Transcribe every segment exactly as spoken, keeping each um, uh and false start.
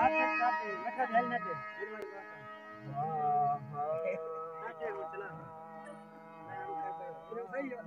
काटे काटे बैठा ढल ना दे हां हां काटे वो चला नाम कर दे सही है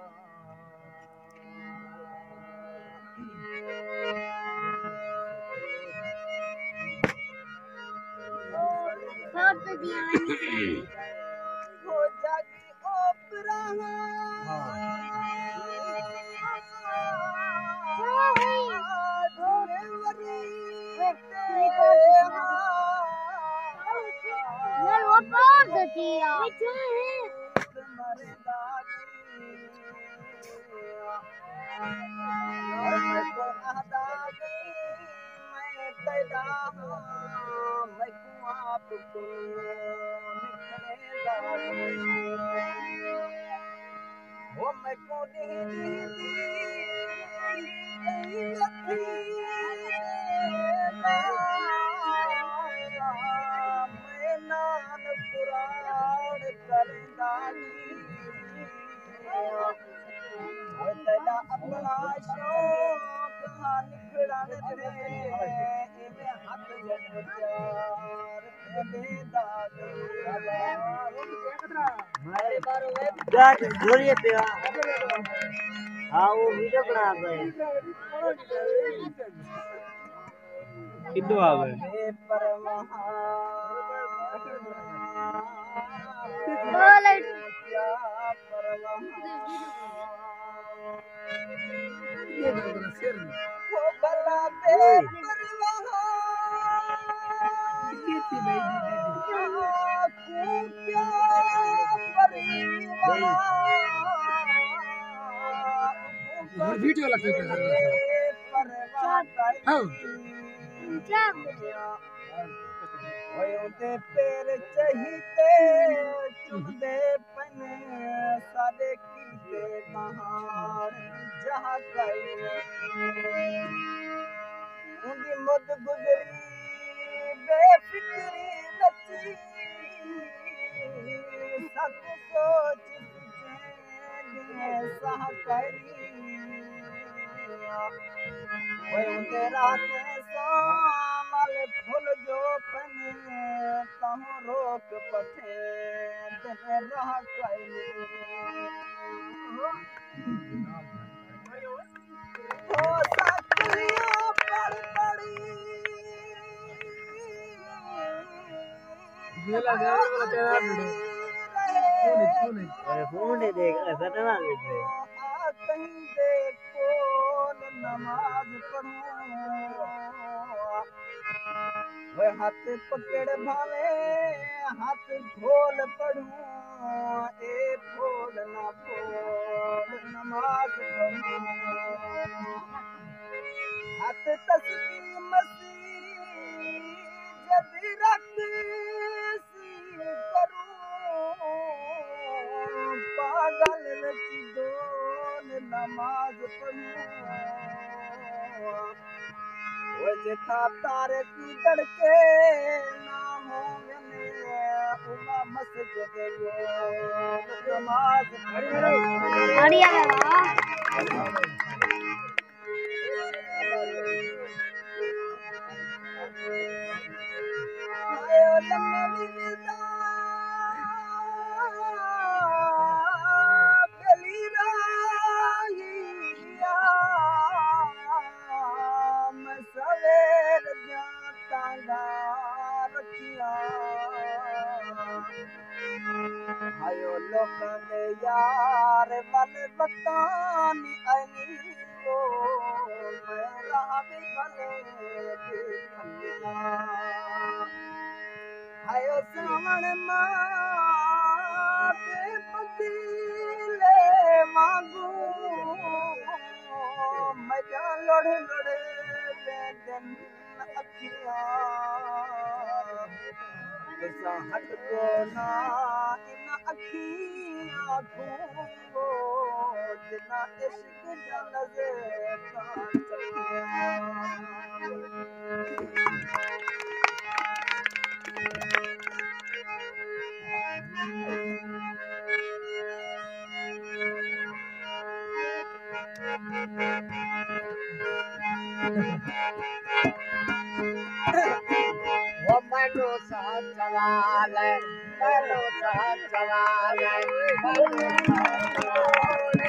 छोड़ दिया हो जागी ओपरा हां मैं वो पार देती यार क्या है मैं को आदा मैं तेरा मैं को आप को निखरेगा वो मैं को दी दी मैं नान पुराण करदानी तेरा अपना शौक निखड़न दे इमे हाथ जचार दे दादी मारे बारो वे जाट जोरिए पे हां वो वीडियो बना दे किदो आवे बोल ये गल सिर हो बला पे परवाह ये थी भाई दीदी क्या परिवाह वीडियो लगी है हां क्या होते पैर चाहिए चुदे पन सादे कीते महान जहां कई उनकी मुद गुजरी बेफिक्री नची सच सोच सोचे सह करी ओए उनके रात सामल फूल जो पन तहु रोक पठे दिन रह कई ओ साकलिया पड़ पड़ी गेला गेला वाला तेरा वीडियो फोन फोन अरे फोन देख सटना बैठ रहे कहीं देखो नमाज पढ़ो वे हाथ पकड़ भावे हाथ खोल पढ़ो ए खोल ना खोल नमाज पढ़ो हाथ तस्बीह मसीह जद रख सी करो पागल नच दोन नमाज पढ़ो वो जेठा तारे की दड़के ना हो मैंने उमा मस्जिद गो नमाज पढ़ो बढ़िया है वाह आयो लम्मा विदा बेली राहिया मैं सवेर जाता गा रखिया आयो लोकां दे यार वल बतानी आई वो मैं राह भी भले दिखंदा आयो सावण माते पतीले वांगू मजा लोड़े लोड़े दिन अखियां तुसा हट को ना इन अखियां घूमो जिना इश्क जा नजर चकिया सवाल मनो सवाल मनो सवाल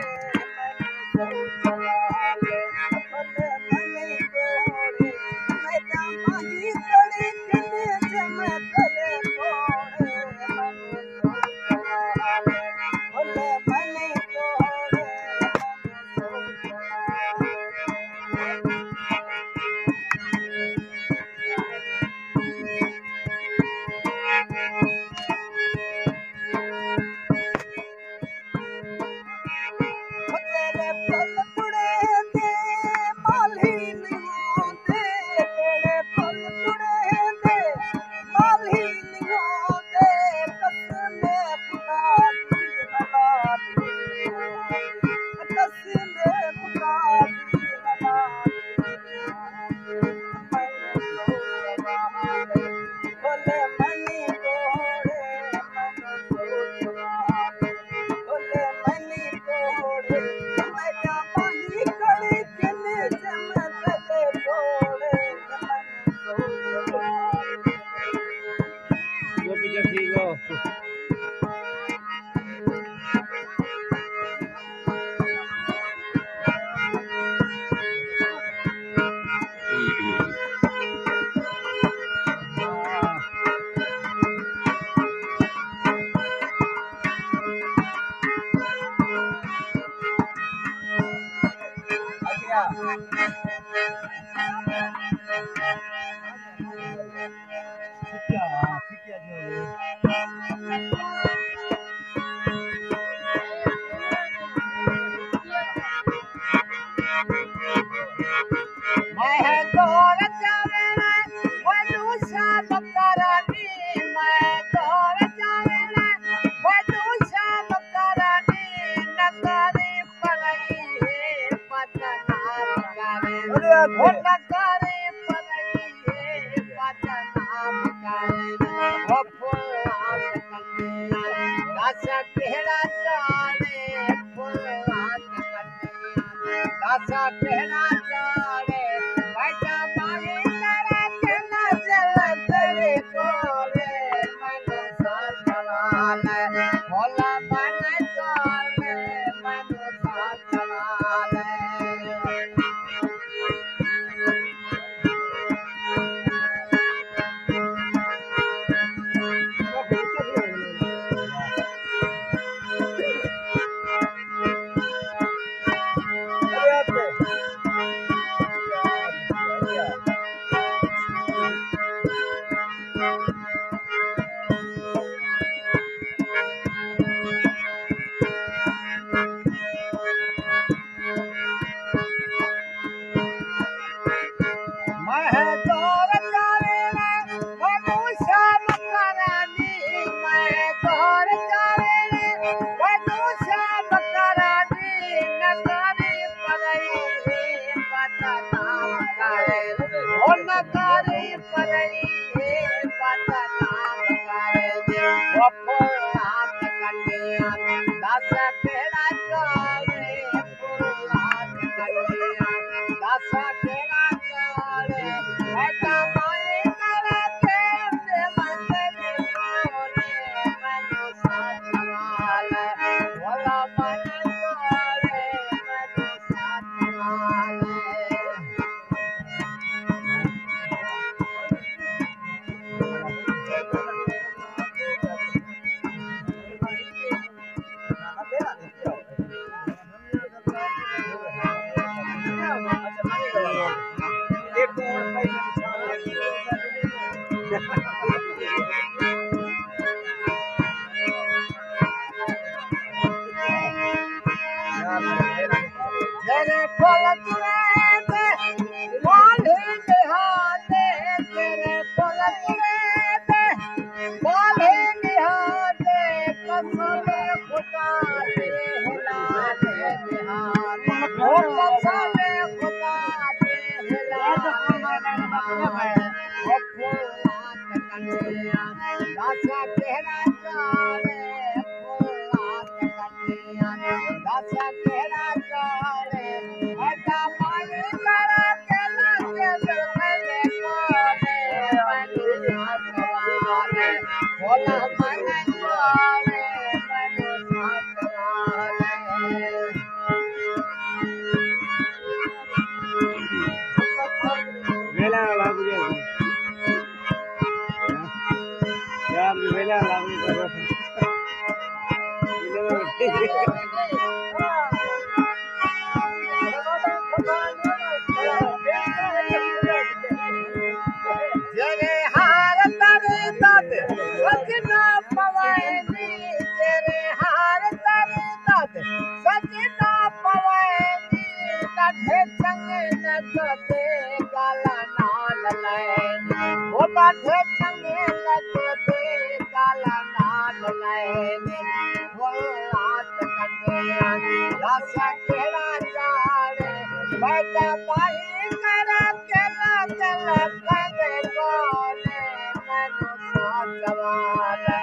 जरे हार तारे दाद सजना पवानी जरे हार तारे दाद सजना पवानी नठे चंगे नचते गाला नाल लैनी वो बाठे चंगे नचते गाला नाल लैनी वो रात कंडेला रासा केड़ा जाने बैठा पाई करा केला केला कंदे कोने मनो साथ जवान